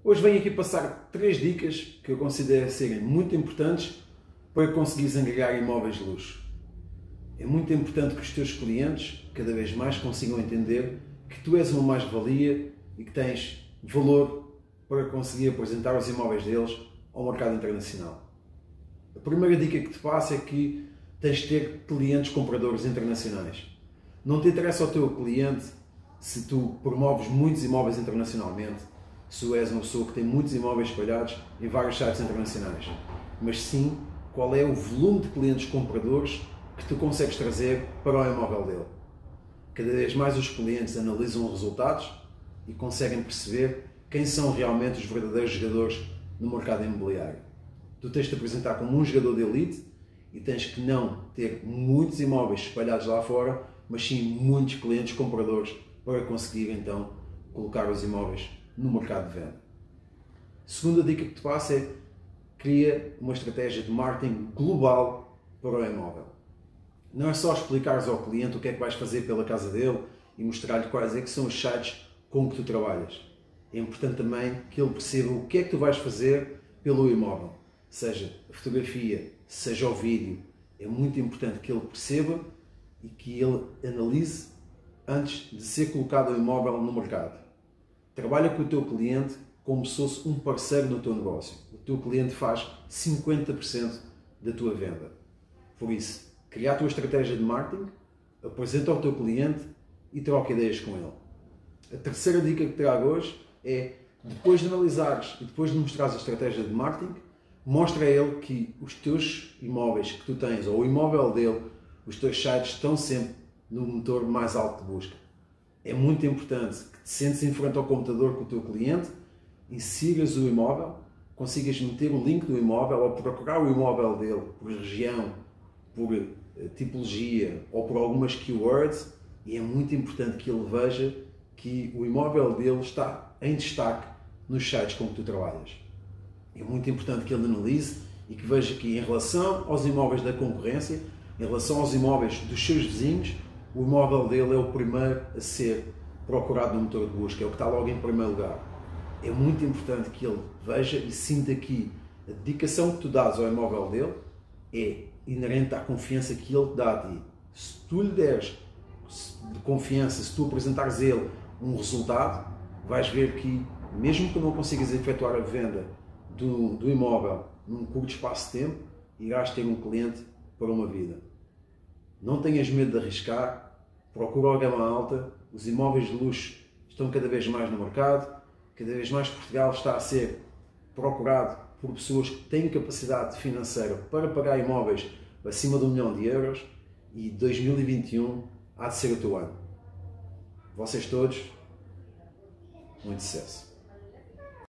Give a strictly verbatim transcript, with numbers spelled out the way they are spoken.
Hoje venho aqui passar três dicas que eu considero serem muito importantes para conseguires angariar imóveis de luxo. É muito importante que os teus clientes cada vez mais consigam entender que tu és uma mais-valia e que tens valor para conseguir apresentar os imóveis deles ao mercado internacional. A primeira dica que te passo é que tens de ter clientes compradores internacionais. Não te interessa ao teu cliente se tu promoves muitos imóveis internacionalmente, se tu és uma pessoa que tem muitos imóveis espalhados em vários sites internacionais, mas sim qual é o volume de clientes compradores que tu consegues trazer para o imóvel dele. Cada vez mais os clientes analisam os resultados e conseguem perceber quem são realmente os verdadeiros jogadores no mercado imobiliário. Tu tens de te apresentar como um jogador de elite e tens que não ter muitos imóveis espalhados lá fora, mas sim muitos clientes compradores para conseguir então colocar os imóveis no mercado de venda. A segunda dica que te passo é: cria uma estratégia de marketing global para o imóvel. Não é só explicares ao cliente o que é que vais fazer pela casa dele e mostrar-lhe quais é que são os sites com que tu trabalhas. É importante também que ele perceba o que é que tu vais fazer pelo imóvel, seja a fotografia, seja o vídeo. É muito importante que ele perceba e que ele analise antes de ser colocado o imóvel no mercado. Trabalha com o teu cliente como se fosse um parceiro no teu negócio. O teu cliente faz cinquenta por cento da tua venda. Por isso, cria a tua estratégia de marketing, apresenta ao teu cliente e troca ideias com ele. A terceira dica que trago hoje é, depois de analisares e depois de mostrares a estratégia de marketing, mostra a ele que os teus imóveis que tu tens, ou o imóvel dele, os teus sites estão sempre no motor mais alto de busca. É muito importante que te sentes em frente ao computador com o teu cliente e sigas o imóvel, consigas meter o link do imóvel ou procurar o imóvel dele por região, por tipologia ou por algumas keywords, e é muito importante que ele veja que o imóvel dele está em destaque nos sites com que tu trabalhas. É muito importante que ele analise e que veja que, em relação aos imóveis da concorrência, em relação aos imóveis dos seus vizinhos, o imóvel dele é o primeiro a ser procurado no motor de busca, é o que está logo em primeiro lugar. É muito importante que ele veja e sinta que a dedicação que tu dás ao imóvel dele é inerente à confiança que ele te dá a ti. Se tu lhe deres de confiança, se tu apresentares a ele um resultado, vais ver que, mesmo que não consigas efetuar a venda do, do imóvel num curto espaço de tempo, irás ter um cliente para uma vida. Não tenhas medo de arriscar, procura a gama alta, os imóveis de luxo estão cada vez mais no mercado, cada vez mais Portugal está a ser procurado por pessoas que têm capacidade financeira para pagar imóveis acima de um milhão de euros, e dois mil e vinte e um há de ser o teu ano. Vocês todos, muito sucesso!